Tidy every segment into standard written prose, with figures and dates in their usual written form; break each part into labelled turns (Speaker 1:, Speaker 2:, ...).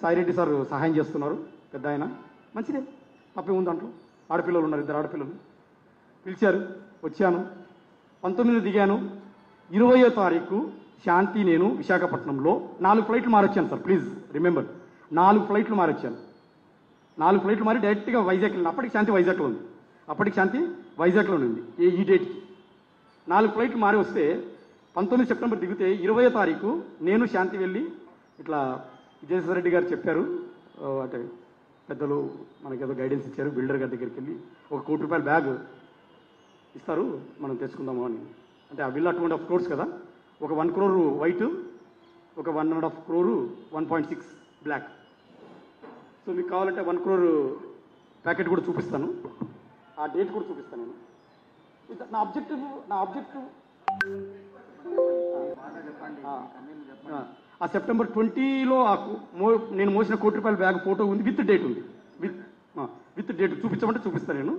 Speaker 1: Sai Reddy sir సహాయం చేస్తున్నారు, పెద్ద ఆయన, మంచిదే, తప్పే ఉంది దాంట్లో. ఆడపిల్లలు ఉన్నారు, 2 ఆడపిల్లలు. పిలిచారు, వచ్చాను. 19 దిగాను. 20వ తారీఖు శాంతి నేను విశాఖపట్నంలో 4 ఫ్లైట్లు మారొచ్చాను సార్. ప్లీజ్ రిమెంబర్, 4 ఫ్లైట్లు మారొచ్చాను. 4 ఫ్లైట్లు మారి డైరెక్ట్గా వైజాగ్ వెళ్ళిన. అప్పటికి శాంతి వైజాగ్లో ఉంది. ఈ డేట్కి 4 ఫ్లైట్లు మారి వస్తే 19 సెప్టెంబర్ దిగితే 20వ తారీఖు నేను శాంతి వెళ్ళి ఇట్లా విజయసాయి రెడ్డి గారు చెప్పారు, అంటే పెద్దలు మనకేదో గైడెన్స్ ఇచ్చారు, బిల్డర్ గారి దగ్గరికి వెళ్ళి ₹1 కోటి బ్యాగ్ ఇస్తారు, మనం తెచ్చుకుందాము అని. అంటే ఆ విల్లా 2.5 crores కదా, ఒక 1 crore వైట్, ఒక 1.5 crore 1.6 బ్లాక్. సో మీకు కావాలంటే 1 crore ప్యాకెట్ కూడా చూపిస్తాను, ఆ డేట్ కూడా చూపిస్తాను నేను. నా ఆబ్జెక్టివ్ ఆ సెప్టెంబర్ 20లో నేను మోసిన ₹1 కోటి బ్యాగ్ ఫోటో ఉంది, విత్ డేట్ ఉంది, విత్ డేట్ చూపించమంటే చూపిస్తాను నేను.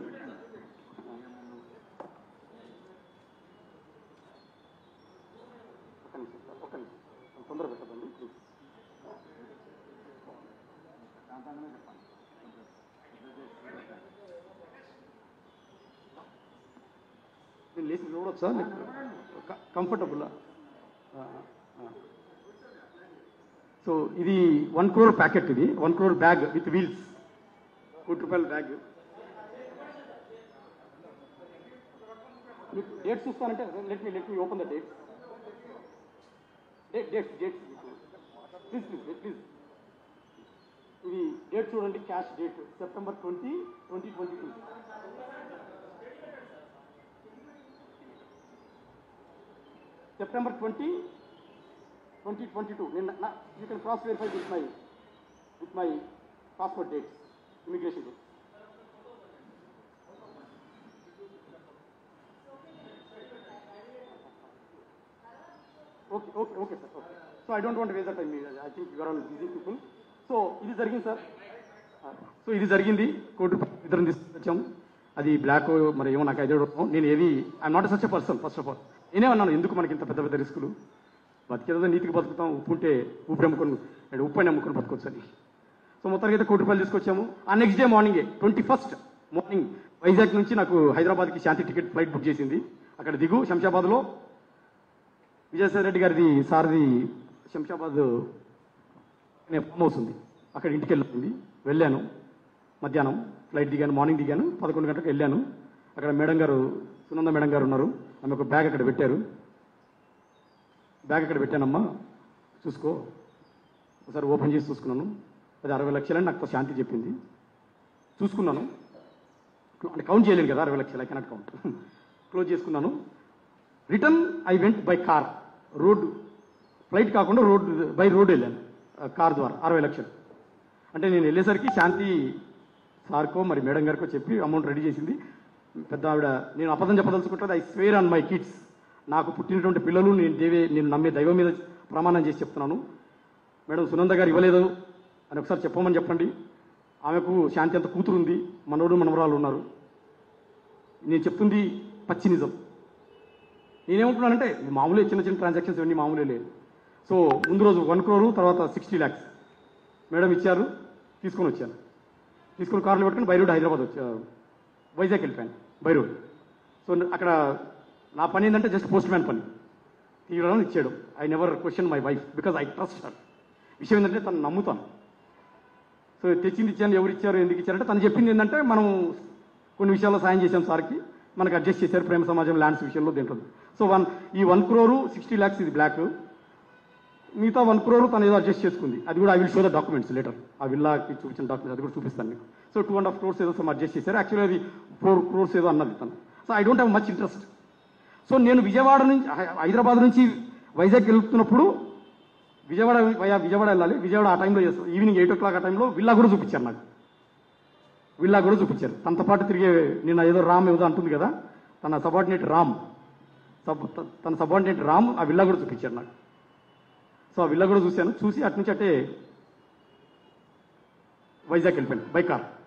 Speaker 1: తొందర పెట్టదండి ప్లీజ్. నేను లేచి చూడొచ్చా, కంఫర్టబుల్లా? సో ఇది 1 crore ప్యాకెట్, ఇది 1 crore బ్యాగ్ విత్ వీల్స్, ₹1 కోటి బ్యాగ్. మీకు డేట్స్ చూస్తానంటే let me open the dates. Dates please. ఇది డేట్ చూడండి, cash date September 20, 2022. September 20, 2022. You can cross verify with my passport dates, immigration dates. Okay sir. Okay. So I don't want to waste the time. I think you are all busy people. So ఇది జరిగింది sir. So ఇది జరిగింది, ₹1 కోటి ఇద్దరం తీసుకొచ్చాము. అది black మరి ఏమో నాకు ఐడియా. నేను ఏది I'm not such a person. First of all నేనే అన్నాను, ఎందుకు మనకి ఇంత పెద్ద రిస్కులు, బతికేదో నీతికి బతుకుతాం, ఉప్పు అమ్ముకొని బతకొచ్చు అని. సో మొత్తానికి అయితే ₹1 కోటి తీసుకొచ్చాము. ఆ నెక్స్ట్ డే మార్నింగే 21st మార్నింగ్ వైజాగ్ నుంచి నాకు హైదరాబాద్కి శాంతి టికెట్ ఫ్లైట్ బుక్ చేసింది. అక్కడ దిగు శంషాబాద్లో విజయసాయి రెడ్డి గారిది సార్ది శంషాబాద్ అనే ఫామ్ హౌస్ ఉంది, అక్కడ ఇంటికి వెళ్ళాను. మధ్యాహ్నం ఫ్లైట్ దిగాను, మార్నింగ్ దిగాను, 11 గంటలకు వెళ్ళాను. అక్కడ మేడం గారు, సునంద మేడం గారు ఉన్నారు, ఆమె ఒక బ్యాగ్ అక్కడ పెట్టారు. బ్యాగ్ అక్కడ పెట్టానమ్మా, చూసుకో. ఒకసారి ఓపెన్ చేసి చూసుకున్నాను, అది 60 లక్షలని నాకు శాంతి చెప్పింది. చూసుకున్నాను, అంటే కౌంట్ చేయలేను కదా 60 లక్షలు, ఐ కెనాట్ కౌంట్. క్లోజ్ చేసుకున్నాను. Return I went by car, road flight కాకుండా బై రోడ్ వెళ్ళాను, కార్ ద్వారా 60 లక్షలు. అంటే నేను వెళ్ళేసరికి శాంతి సార్కో మరి మేడం గారికో చెప్పి అమౌంట్ రెడీ చేసింది. పెద్ద ఆవిడ, నేను అబద్ధం చెప్పదలుచుకుంటుంది, I swear on my kids, నాకు పుట్టినటువంటి పిల్లలు నేను నమ్మే దైవం మీద ప్రమాణం చేసి చెప్తున్నాను, మేడం సునంద గారు ఇవ్వలేదు అని ఒకసారి చెప్పమని చెప్పండి. ఆమెకు శాంతి అంత కూతురు ఉంది, మనోడు మనవరాలు ఉన్నారు. నేను చెప్తుంది పచ్చి నిజం. నేనేమంటున్నానంటే మామూలే, చిన్న ట్రాన్సాక్షన్స్ ఇవన్నీ మామూలే లేదు. సో ముందు రోజు 1 crore, తర్వాత 60 lakhs మేడం ఇచ్చారు, తీసుకొని వచ్చాను. తీసుకుని కార్లు పెట్టుకుని బై రోడ్ హైదరాబాద్ వైజాగ్ వెళ్ళిపోయాను బై రోడ్. సో అక్కడ నా పని ఏంటంటే జస్ట్ పోస్ట్ మ్యాన్ పని, తీయడం ఇచ్చేయడం. I never question my wife because I trust her. విషయం ఏంటంటే తను నమ్ముతాను. సో తెచ్చింది ఇచ్చాను, ఎవరు ఇచ్చారు, ఎందుకు ఇచ్చారంటే తను చెప్పింది ఏంటంటే మనం కొన్ని విషయాల్లో సాయం చేశాం సార్కి, మనకు అడ్జస్ట్ చేశారు ప్రేమ సమాజం ల్యాండ్స్ విషయంలో దీంట్లో. సో ఈ 1 crore 60 lakhs ఇది బ్లాక్, మిగతా 1 crore తను ఏదో అడ్జస్ట్ చేసుకుంది. అది కూడా I will show the documents later, ఆ విల్లాకి చూపించిన డాక్యుమెంట్స్ అది కూడా చూపిస్తాను మీకు. సో 2.5 crores ఏదో సమ్ అడ్జస్ట్ చేశారు, యాక్చువల్లీ అది 4 crores ఏదో అన్నది తను. So I don't have much interest. So నేను హైదరాబాద్ నుంచి వైజాగ్ వెళ్తున్నప్పుడు విజయవాడ వెళ్ళాలి. విజయవాడ ఆ టైంలో చేస్తాను, ఈవినింగ్ 8 o'clock ఆ టైంలో విల్లా కూడా చూపించారు నాకు, విల్లా కూడా చూపించారు. తనతో పాటు తిరిగే నిన్న ఏదో రామ్ ఏదో అంటుంది కదా, తన సబార్డినేట్ రామ్ ఆ విల్లా కూడా చూపించారు నాకు. సో ఆ విల్లా కూడా చూశాను. చూసి అటు నుంచి అంటే వైజాగ్ వెళ్ళిపోయాను బై కార్.